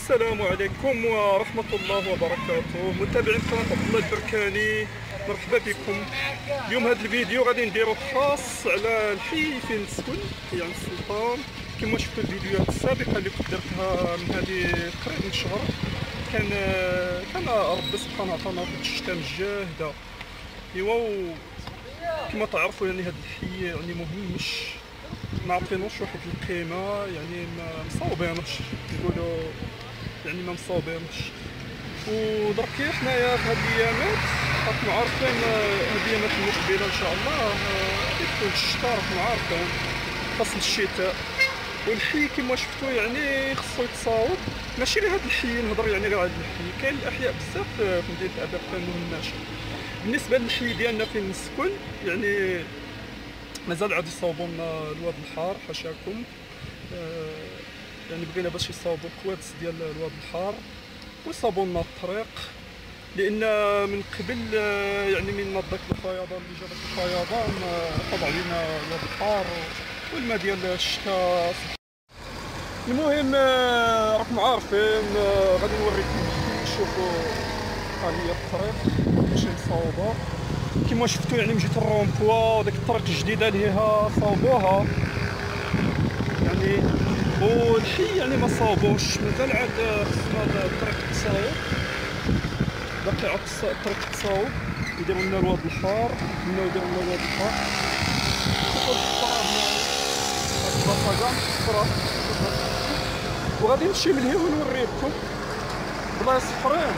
السلام عليكم ورحمة الله وبركاته. متابعين قناة عبد الله البركاني، مرحبا بكم. اليوم هذا الفيديو غادي نديرو خاص على الحي فين نسكن، حي عين السلطان. كما شفتوا الفيديوهات السابقة اللي كنت درتها من هذه قريب من شهر، كان ربي سبحانه عطانا واحد الشتاء مجاهدة. ايوا كما تعرفوا يعني هذا الحي يعني مهمش، ما عطينوش واحد القيمة، يعني ما مصاوبينش، نقولوا يعني ما مصاوبينش. ودركي حنايا في هاد الايامات راكم عارفين، هاد الايامات المقبلة ان شاء الله غادي تكون الشتاء، راكم عارفين فصل الشتاء. والحي كما شفتوا يعني خصو يتصاوب، ماشي غير هاد الحي نهضر يعني غير على الحي، كاين الاحياء بزاف في مدينة ابركان والناشا. بالنسبة للحي ديالنا فين نسكن يعني مازال عاد يصاوبوا لنا الواد الحار، حاشاكم. يعني بغينا باش يصاوبوا الكوادس ديال الواد الحار ويصاوبوا لنا الطريق، لان من قبل يعني من نض داك الفيضان اللي جا داك الفيضان طبع علينا الواد الحار والماء ديال الشتاء. المهم راكم عارفين، غادي نوريكم شوفوا ها هي الطريق ماشي مصاوبه كما شفتوا. يعني مشيت الرومبوا وداك الطريق الجديده اللي هي صاوبوها يعني، والحي يعني ما صاوبوش، مازال عاد خصنا الطريق تصاوب، باقي عاد الطريق تصاوب. يديروا لنا الواد الحار، يديروا لنا الواد الحار. شوفوا الصرا وغادي نمشي من هنا ونوريكم بلايص اخرين.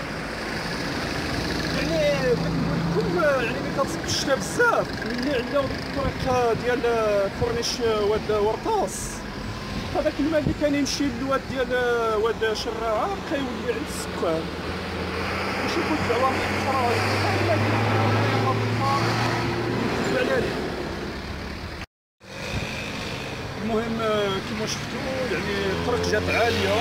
يعني يعني ملي كتصب الشتا بزاف، ملي علاو ديك الطريق ديال كورنيش واد ورطاس، هذاك الماء اللي كان يمشي للواد ديال واد شراعه كيولي عند السكان. نشوفوا الدعوه الاخرى المهم كما شفتوا يعني الطريق جات عاليه،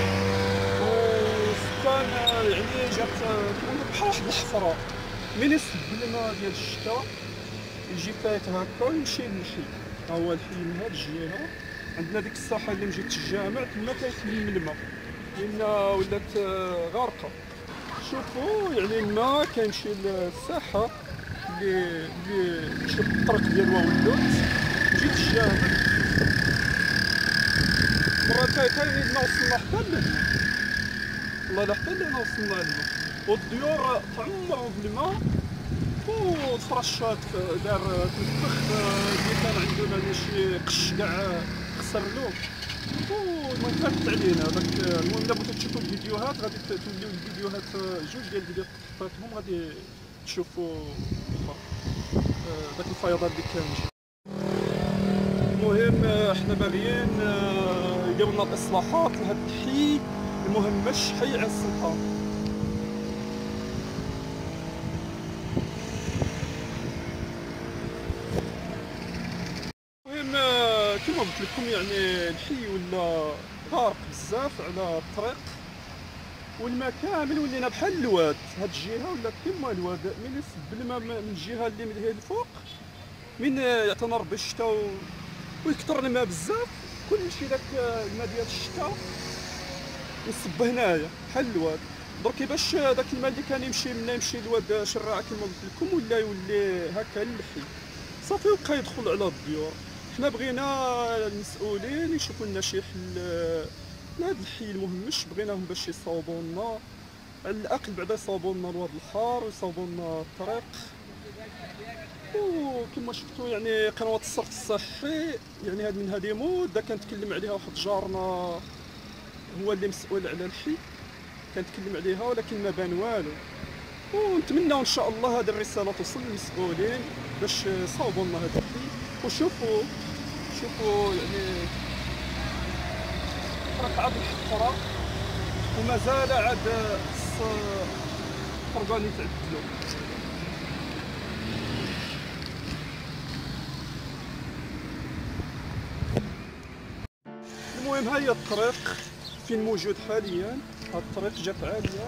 والسكان يعني جات كيقولوا بحال واحد الحفره. من يصب الماء ديال الشتاء يجي فايت هكا ويمشي للحي. ها هو الحي من هاد الجهه، عندنا ديك الساحه اللي مجيت الجامع تما كيتلم الماء لان ولات غارقه. شوفوا يعني الماء كيمشي للساحه اللي مشى بالطريق ديال واولوت. جيت الجامع مرة ثانية وصلنا حتى للماء، والله لا حتى لهنا وصلنا للماء، والديور تعمروا بالماء وتفرشات دار تنفخ اللي كان عندنا شي قش كاع خسر له. المهم فاتت علينا داك. المهم الا بغيتو تشوفوا الفيديوهات غادي توليو الفيديوهات جوج ديال الفيديوهات حطيتهم غادي تشوفوا داك الفيضان اللي كان جا. المهم حنا باغيين يديروا لنا الاصلاحات لهاد الحي المهمش، حي عين السلطان. كما قلت لكم يعني الحي ولا غارق بزاف على الطريق، والماء كامل ولينا بحال الواد. هاد الجهه ولا كيما الواد، من يصب الماء من الجهه اللي من هي الفوق، من يعطينا ربي الشتاء ويكثر الماء بزاف، كلشي داك الماء ديال الشتاء يصب هنايا بحال الواد. دركي باش داك الماء اللي كان يمشي منا يمشي لواد شراعه كما قلت لكم، ولا يولي هكا للحي صافي وبقى يدخل على الديور. حنا بغينا المسؤولين يشوفوا لنا شي حل لهاد الحي المهمش، بغيناهم باش يصاوبوا لنا على الاقل، بعدا يصاوبوا لنا الواد الحار ويصاوبوا لنا الطريق. وكما شفتوا يعني قنوات الصرف الصحي يعني هاد من هذه مده كنتكلم عليها واحد جارنا هو اللي مسؤول على الحي، كنتكلم عليها ولكن ما بان والو. ونتمنى ان شاء الله هذه الرساله توصل للمسؤولين باش يصاوبوا لنا هذا الحي. وشوفوا يعني الطريق عاد الحفره ومازال عاد الطرقان يتعدلوا. المهم ها هي الطريق فين موجود حاليا. هاد الطريق جات عاليه،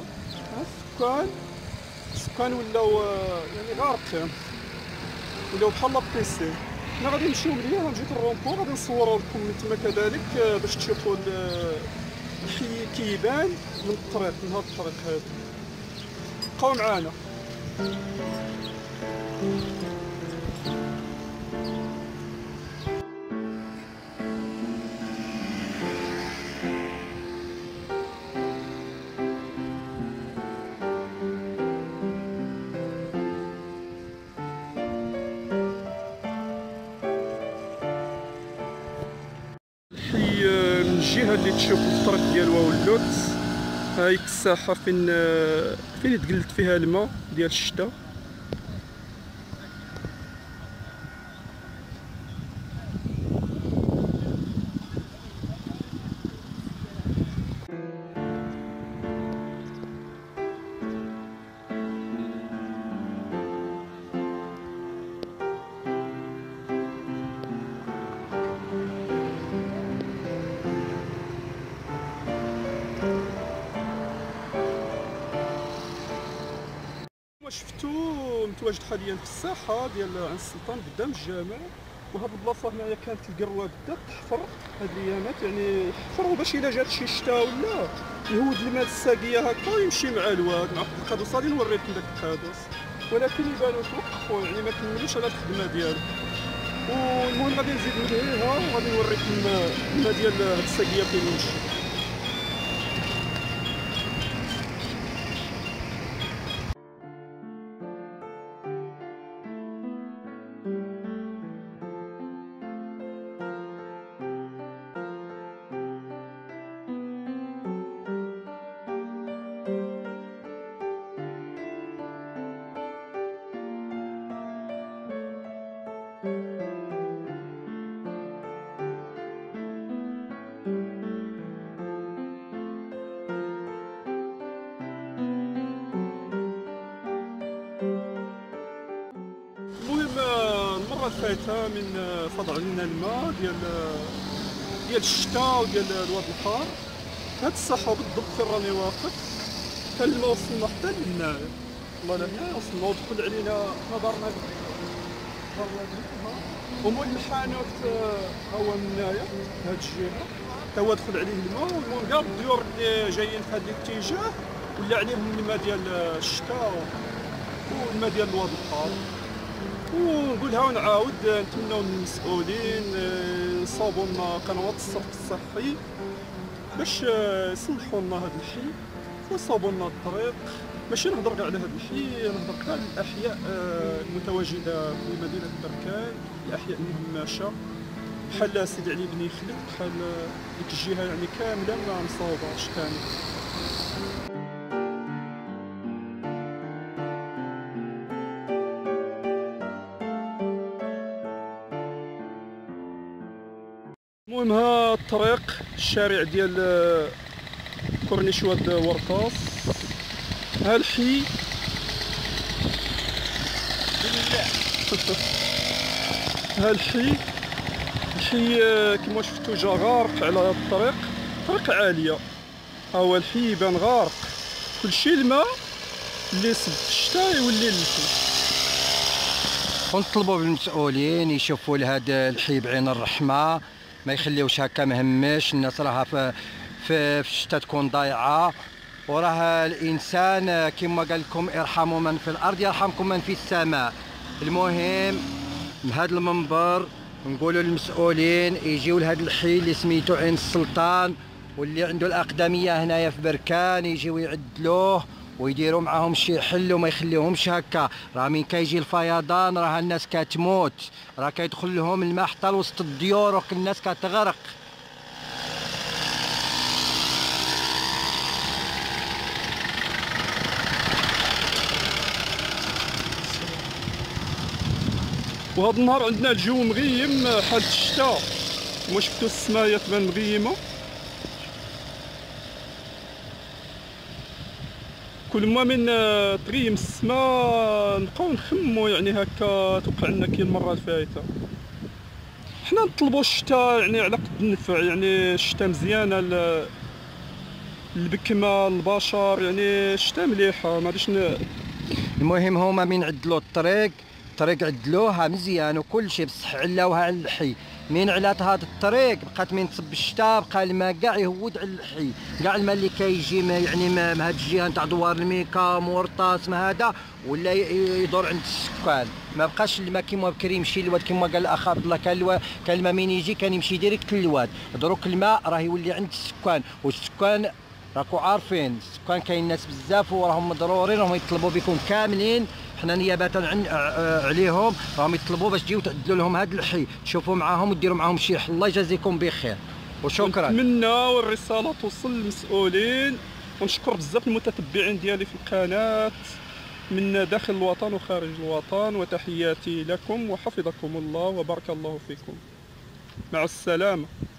السكان ولاو يعني غارقين، ولاو بحال لابيسين. حنا غادي نمشيو من هنا، جيت الرومبو غادي نصورو لكم من تما كذلك باش تشوفوا الحي كيبان من الطريق، من هذا الطريق هذا. بقاو معانا. من الجهه اللي تشوف الطريق ديال واولوت، هايك الساحه فين يتقلت فيها الماء ديال الشتاء. شفتو متواجد حاليا في الساحه ديال عين السلطان قدام الجامع، وهاد البلاصه هنايا كانت القروه بدا تحفر هاد الايامات، يعني حفروا باش الا جات شي شتا ولا يهود الماء الساقيه هكا ويمشي مع الواد مع القادوس. غادي نوريكم داك القادوس، ولكن يبانوا توقفوا يعني ما كملوش على الخدمه ديالو. والمهم غادي نزيد ندهيها وغادي نوريكم الماء ديال هاد الساقيه فين يمشي. المره الفايته من فض علينا الماء ديال الشتاء وديال الواد الحار، هاد الساحه بالضبط فين راني واقف كان الماء وصلنا حتى لهنايا، والله لهنا وصلنا ودخل علينا نظرنا ومول الحانوت ها هو من هنايا هاد الجهه تا هو دخل عليه الماء. والمهم كاع الديور اللي جايين في هاد الاتجاه ولا عليهم الماء ديال الشتاء والماء ديال الواد الحار. ونقولها ونعاود نتمناو من المسؤولين يصاوبوا لنا قنوات الصرف الصحي باش يصلحوا لنا هذا الحي ويصاوبوا لنا الطريق. ماشي نهضر كاع على هذا الحي، نهضر كاع على الاحياء المتواجده في مدينه بركان، الاحياء المهمشه بحال سيدي علي بن خليل، بحال ديك الجهه يعني كامله ما مصاوباش ثاني. المهم ها الطريق الشارع ديال كورنيش واد ورطاس، ها الحي ها الحي كما شفتوا جا غارق على هذا الطريق، طريق عاليه. ها هو الحي يبان غارق، كلشي الماء اللي صب في الشتاء يولي للحي. ونطلبوا بالمسؤولين يشوفوا لهذا الحي بعين الرحمه، ما يخليوش هكا مهمش. الناس راها في الشتاء تكون ضايعه، وراه الانسان كما قال لكم ارحموا من في الارض يرحمكم من في السماء. المهم بهذا المنبر نقولوا للمسؤولين يجيو لهذا الحي اللي سميتو عين السلطان واللي عنده الاقدميه هنايا في بركان، يجيو يعدلوه ويديروا معاهم شي حل وما يخليوهمش هكا. راه من كيجي الفيضان راه الناس كتموت، راه كيدخل لهم الماء حتى لوسط الديور والناس كتغرق. وهذا النهار عندنا الجو مغيم حال الشتاء، كما شفتوا السمايه تبان مغيمه. كل ما من تغيم السماء نبقاو نخمو يعني هكا توقع لنا كي المره الفايته. حنا نطلبوا الشتاء يعني على قد النفع، يعني الشتاء مزيانه البكمه البشر، يعني الشتاء مليحه ما غاديش المهم هما من عدلوا الطريق عدلوها مزيان وكل شيء، بصح علاوها على الحي. من علات هذا الطريق بقات من تصب الشتاء بقى الماء كاع يهود على الحي، كاع الماء اللي كيجي يعني من هاد الجهه نتاع دوار الميكا مورطاس ما هذا ولا يدور عند السكان. ما بقاش الماء كيما بكري يمشي للواد كيما قال الاخ عبد الله، كان الماء من يجي كان يمشي ديريكت للواد. دروك الماء راه يولي عند السكان، والسكان راكو عارفين السكان كاين ناس بزاف وراهم مضرورين، راهم يطلبوا بكم كاملين، حنا نيابه عليهم راهم يطلبوا باش تجيو تعدلوا لهم هذا الحي، تشوفوا معاهم وديروا معاهم شي حل. الله يجازيكم بخير وشكرا. نتمنى والرساله توصل للمسؤولين، ونشكر بزاف المتتبعين ديالي في القناه من داخل الوطن وخارج الوطن، وتحياتي لكم وحفظكم الله وبارك الله فيكم. مع السلامه.